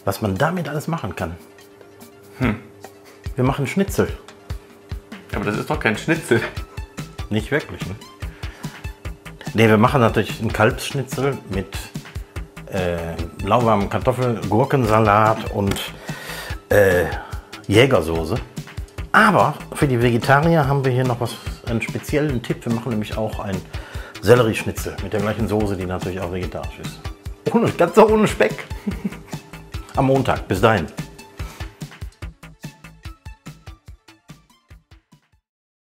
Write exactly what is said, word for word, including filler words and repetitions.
was man damit alles machen kann. Hm. Wir machen Schnitzel. Aber das ist doch kein Schnitzel. Nicht wirklich, ne? Ne, wir machen natürlich einen Kalbsschnitzel mit äh, lauwarmen Kartoffeln, Gurkensalat und äh, Jägersoße. Aber für die Vegetarier haben wir hier noch was, einen speziellen Tipp. Wir machen nämlich auch ein Sellerieschnitzel mit der gleichen Soße, die natürlich auch vegetarisch ist. Ohne, ganz so ohne Speck. Am Montag. Bis dahin.